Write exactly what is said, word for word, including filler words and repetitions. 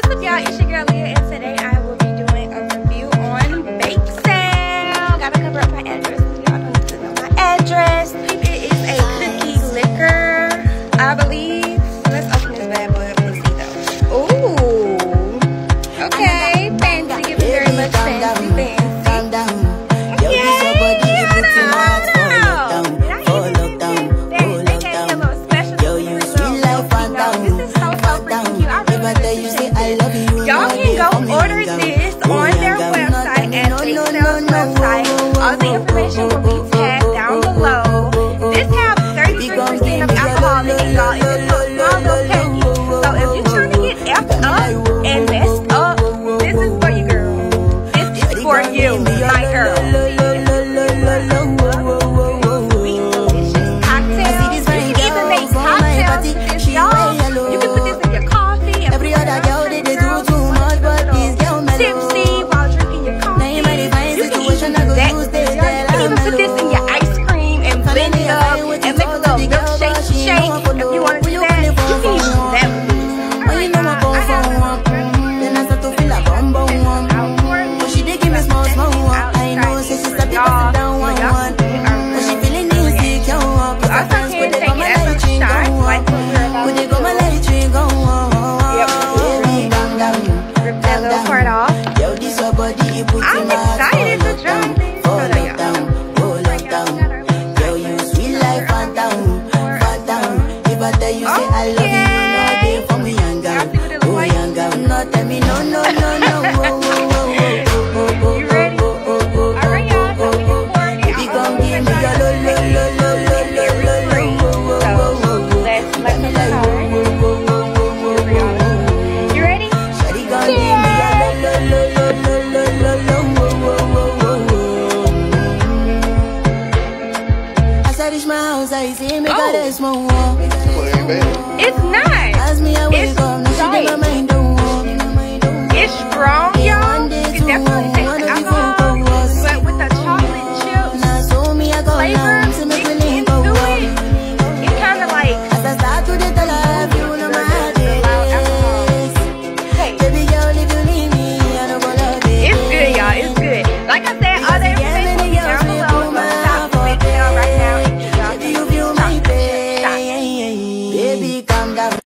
up, y'all? It's your girl Leah, and today I will be doing a review on Bake Sale. Gotta cover up my address. Y'all don't need to know my address. It is a cookie liquor, I believe. Let's open this bad boy up and see though. Ooh. Okay, fancy. Give me very much fancy, fancy. Y'all can go order this on their website at Bake Sale's website. All the information will be tagged down below. This has thirty-three percent of alcohol in it, y'all. It's a small little candy. So if you're trying to get effed up and messed up, this is for you, girl. This is for you, my girl. Sweet, delicious cocktails. You can even make cocktails with this, y'all. You can put this in your coffee. Every other girl they do too much, but this girl tipsy while drinking your coffee. You can even do that. You can even put this in your ice cream and blend it up and make a little milkshake shake. If you want to do that, you can even do that with this. Alright, y'all, I have then I start to feel a bum bum one. But she did give me small small one. I know she she's a bit down one one. But she feeling insecure. Cause her friends would they go my light drink go on. Would they go my light drink go on. Part off. Yo, this your body, you put I'm excited to try this. Hold up down, hold up down. Yo, you sweet life, fat down, fat down. If I tell you say I love you, you know they for me young girl, oh young girl. No tell me no, no, no, no. You ready? Alright, y'all. So we can pour it. Baby, come give me your lo, lo, lo, lo, lo, lo, lo, lo. So let's let me know. You ready? Shawty, come give me your lo, lo, lo, lo, lo, lo, lo. As I reach my house, I see me got a small walk. It's nice. As me, I wake It's up, now she right. did my mind don't walk. It's strong, y'all. You can definitely